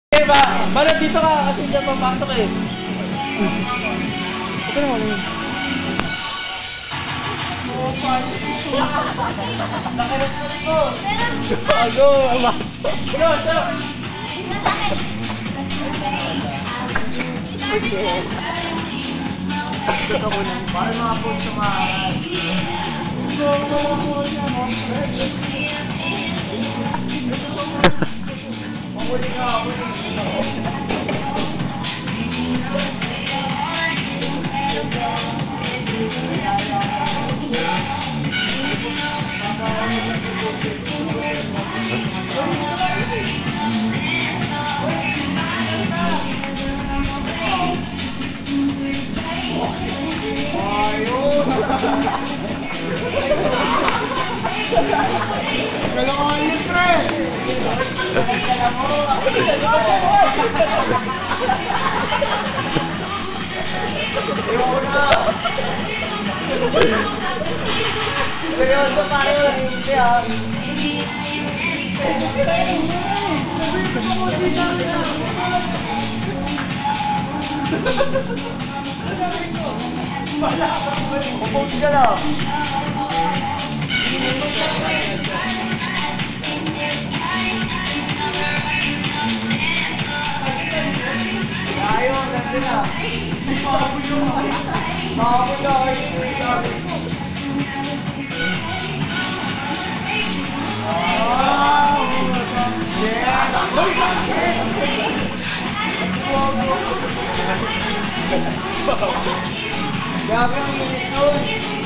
Eh, balot dito ka kasi dyan papasok eh. Ito naman yun. Nakilit na rin ko. Bago, ama. Go, stop. Ito ko lang. Para mga po sa mga... Mahuli ka, kailangan yun, pre! Seryoso pare, hindi ah. Kupos ka lang. Ayaw, nandun na. Grabe ang init nun.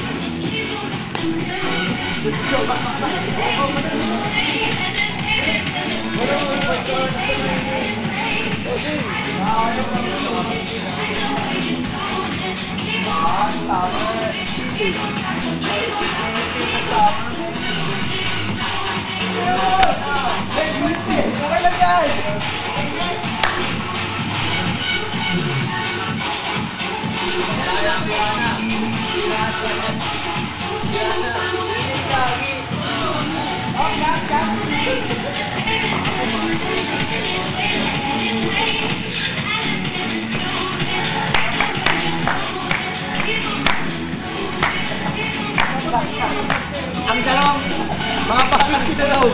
Ang dalawang mga pakit kita daw.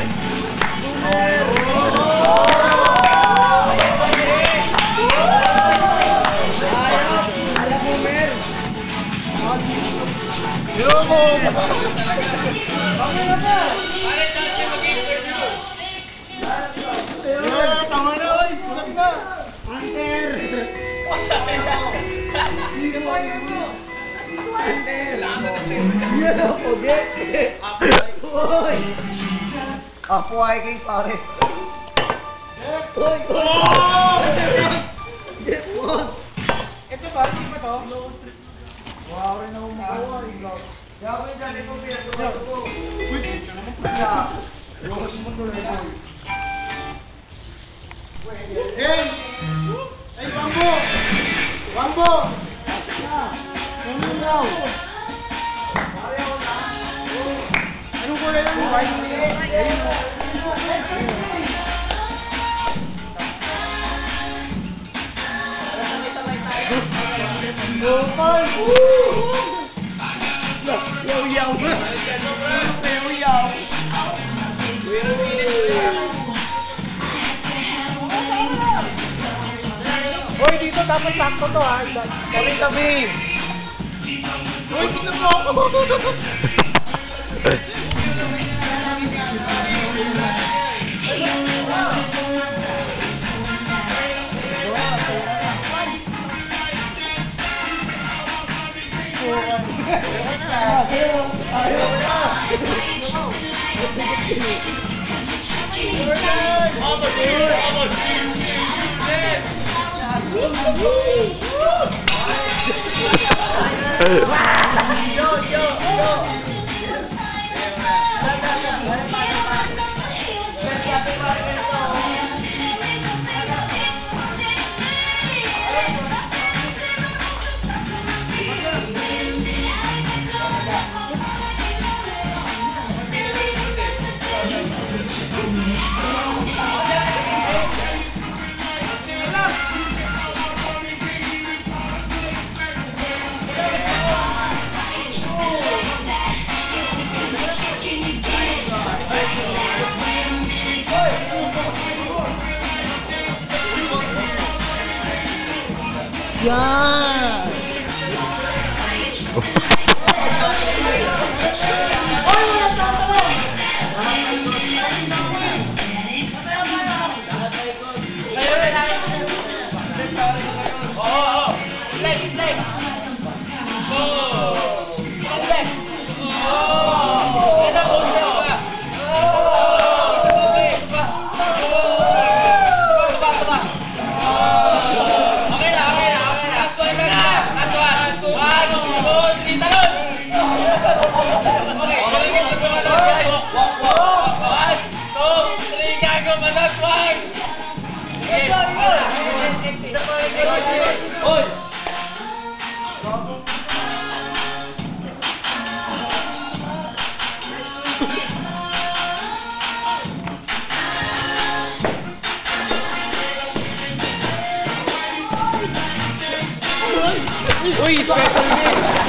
Ako ay kay pare. Oy! Ito ba? Hindi ba to? Wow, rin ako magawa. Kaya ko yung dali po biya. Wait! Ito naman po siya. Iwakas mo tuloy po. Hey! Hey, Bambo! Bambo! Ano daw? Anong kulay lang? White? Gopal! Yaw-yaw! Yaw-yaw! Hoy, dito dapat sakto to ha. Tabi-tabi! Hoy, tingnan mo ako! Yo! Yan! Uy, special